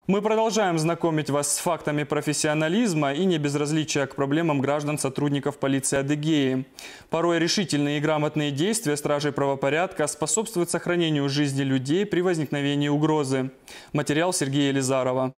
Мы продолжаем знакомить вас с фактами профессионализма и небезразличия к проблемам граждан-сотрудников полиции Адыгеи. Порой решительные и грамотные действия стражей правопорядка способствуют сохранению жизни людей при возникновении угрозы. Материал Сергея Елизарова.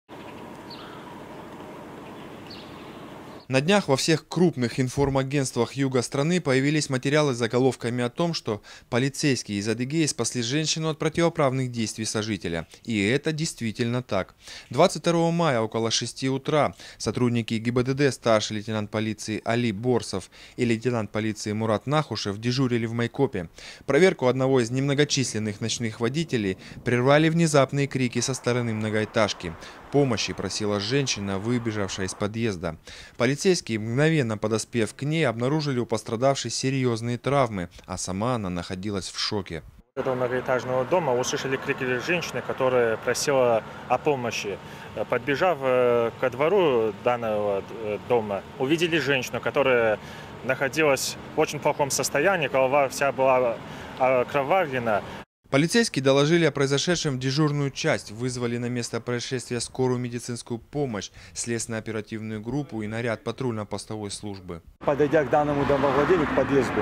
На днях во всех крупных информагентствах юга страны появились материалы с заголовками о том, что полицейские из Адыгеи спасли женщину от противоправных действий сожителя. И это действительно так. 22 мая около 6 утра сотрудники ГИБДД, старший лейтенант полиции Али Борсов и лейтенант полиции Мурат Нахушев дежурили в Майкопе. Проверку одного из немногочисленных ночных водителей прервали внезапные крики со стороны многоэтажки. Помощи просила женщина, выбежавшая из подъезда. Полицейские, мгновенно подоспев к ней, обнаружили у пострадавшей серьезные травмы, а сама она находилась в шоке. Этого многоэтажного дома услышали крики женщины, которая просила о помощи. Подбежав ко двору данного дома, увидели женщину, которая находилась в очень плохом состоянии, голова вся была окровавлена. Полицейские доложили о произошедшем в дежурную часть, вызвали на место происшествия скорую медицинскую помощь, следственно-оперативную группу и наряд патрульно-постовой службы. Подойдя к данному домовладению, к подъезду,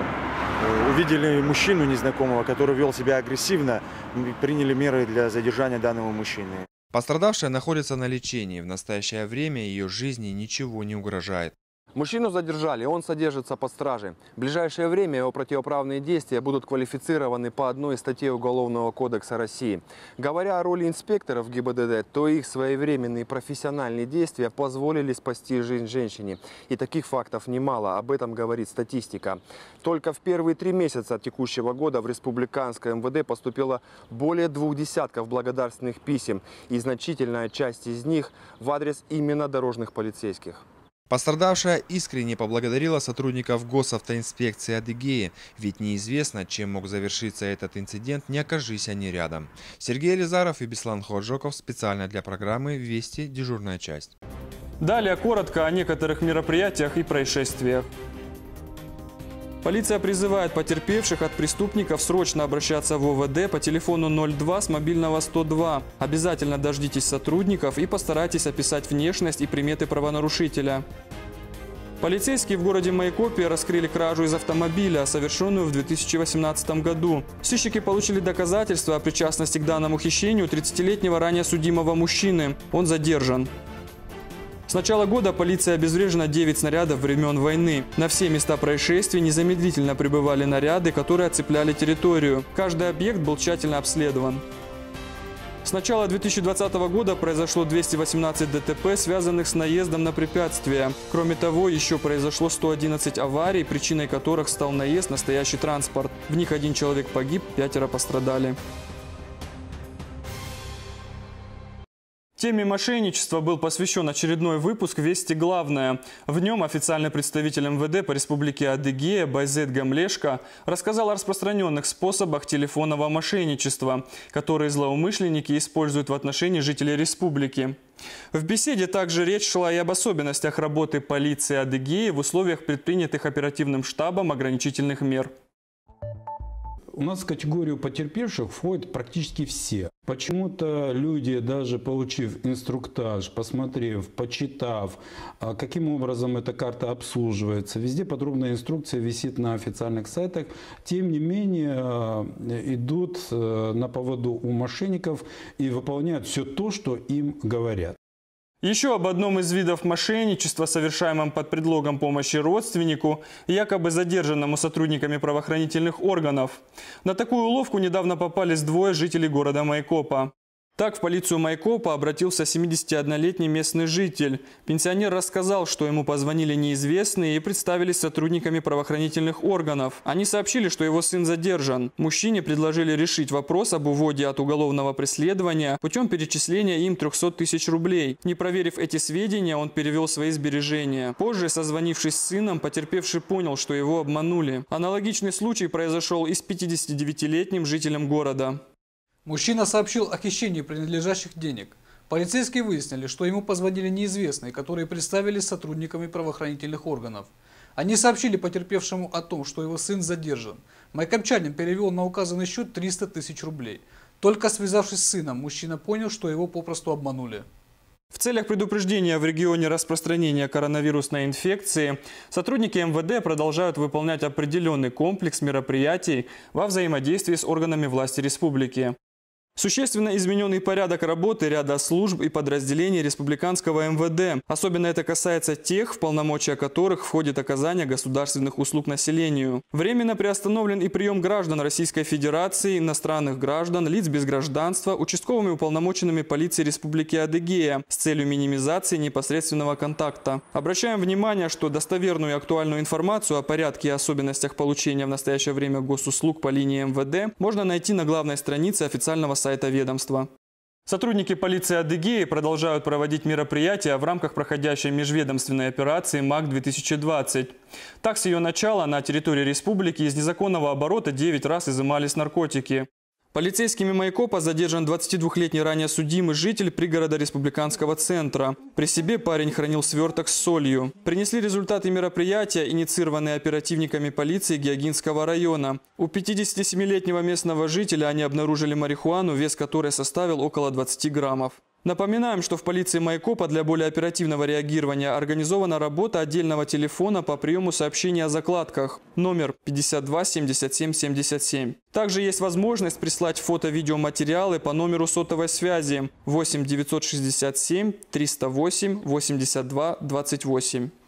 увидели мужчину незнакомого, который вел себя агрессивно, приняли меры для задержания данного мужчины. Пострадавшая находится на лечении. В настоящее время ее жизни ничего не угрожает. Мужчину задержали, он содержится под стражей. В ближайшее время его противоправные действия будут квалифицированы по одной из статей Уголовного кодекса России. Говоря о роли инспекторов ГИБДД, то их своевременные профессиональные действия позволили спасти жизнь женщине. И таких фактов немало, об этом говорит статистика. Только в первые 3 месяца текущего года в республиканское МВД поступило более 2 десятков благодарственных писем. И значительная часть из них в адрес именно дорожных полицейских. Пострадавшая искренне поблагодарила сотрудников госавтоинспекции Адыгеи, ведь неизвестно, чем мог завершиться этот инцидент, не окажись они рядом. Сергей Елизаров и Беслан Ходжоков специально для программы «Вести. Дежурная часть». Далее коротко о некоторых мероприятиях и происшествиях. Полиция призывает потерпевших от преступников срочно обращаться в ОВД по телефону 02 с мобильного 102. Обязательно дождитесь сотрудников и постарайтесь описать внешность и приметы правонарушителя. Полицейские в городе Майкопе раскрыли кражу из автомобиля, совершенную в 2018 году. Сыщики получили доказательства о причастности к данному хищению 30-летнего ранее судимого мужчины. Он задержан. С начала года полиция обезврежена 9 снарядов времен войны. На все места происшествий незамедлительно прибывали наряды, которые оцепляли территорию. Каждый объект был тщательно обследован. С начала 2020 года произошло 218 ДТП, связанных с наездом на препятствия. Кроме того, еще произошло 111 аварий, причиной которых стал наезд на стоящий транспорт. В них 1 человек погиб, 5 пострадали. Теме мошенничества был посвящен очередной выпуск «Вести главное». В нем официальный представитель МВД по республике Адыгея Байзет Гамлешко рассказал о распространенных способах телефонного мошенничества, которые злоумышленники используют в отношении жителей республики. В беседе также речь шла и об особенностях работы полиции Адыгеи в условиях предпринятых оперативным штабом ограничительных мер. У нас в категорию потерпевших входят практически все. Почему-то люди, даже получив инструктаж, посмотрев, почитав, каким образом эта карта обслуживается, везде подробная инструкция висит на официальных сайтах, тем не менее идут на поводу у мошенников и выполняют все то, что им говорят. Еще об одном из видов мошенничества, совершаемом под предлогом помощи родственнику, якобы задержанному сотрудниками правоохранительных органов. На такую уловку недавно попались 2 жителей города Майкопа. Так в полицию Майкопа обратился 71-летний местный житель. Пенсионер рассказал, что ему позвонили неизвестные и представились сотрудниками правоохранительных органов. Они сообщили, что его сын задержан. Мужчине предложили решить вопрос об уводе от уголовного преследования путем перечисления им 300 тысяч рублей. Не проверив эти сведения, он перевел свои сбережения. Позже, созвонившись с сыном, потерпевший понял, что его обманули. Аналогичный случай произошел и с 59-летним жителем города. Мужчина сообщил о хищении принадлежащих денег. Полицейские выяснили, что ему позвонили неизвестные, которые представились сотрудниками правоохранительных органов. Они сообщили потерпевшему о том, что его сын задержан. Майкопчанин перевел на указанный счет 300 тысяч рублей. Только связавшись с сыном, мужчина понял, что его попросту обманули. В целях предупреждения в регионе распространения коронавирусной инфекции сотрудники МВД продолжают выполнять определенный комплекс мероприятий во взаимодействии с органами власти республики. Существенно измененный порядок работы ряда служб и подразделений республиканского МВД. Особенно это касается тех, в полномочия которых входит оказание государственных услуг населению. Временно приостановлен и прием граждан Российской Федерации, иностранных граждан, лиц без гражданства, участковыми уполномоченными полиции Республики Адыгея с целью минимизации непосредственного контакта. Обращаем внимание, что достоверную и актуальную информацию о порядке и особенностях получения в настоящее время госуслуг по линии МВД можно найти на главной странице официального сайта ведомства. Сотрудники полиции Адыгеи продолжают проводить мероприятия в рамках проходящей межведомственной операции МАК-2020. Так, с ее начала на территории республики из незаконного оборота 9 раз изымались наркотики. Полицейскими Майкопа задержан 22-летний ранее судимый житель пригорода Республиканского центра. При себе парень хранил сверток с солью. Принесли результаты мероприятия, инициированные оперативниками полиции Геогинского района. У 57-летнего местного жителя они обнаружили марихуану, вес которой составил около 20 граммов. Напоминаем, что в полиции Майкопа для более оперативного реагирования организована работа отдельного телефона по приему сообщений о закладках. Номер 52 77 77. Также есть возможность прислать фото-видеоматериалы по номеру сотовой связи 8 967 308 82 28.